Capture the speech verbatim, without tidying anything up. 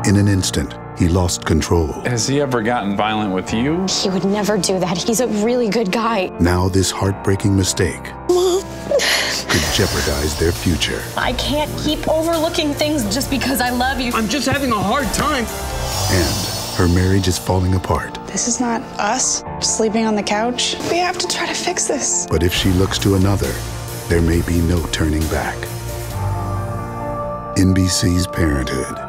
In an instant, he lost control. Has he ever gotten violent with you? He would never do that. He's a really good guy. Now this heartbreaking mistake could jeopardize their future. I can't keep overlooking things just because I love you. I'm just having a hard time. And her marriage is falling apart. This is not us sleeping on the couch. We have to try to fix this. But if she looks to another, there may be no turning back. N B C's Parenthood.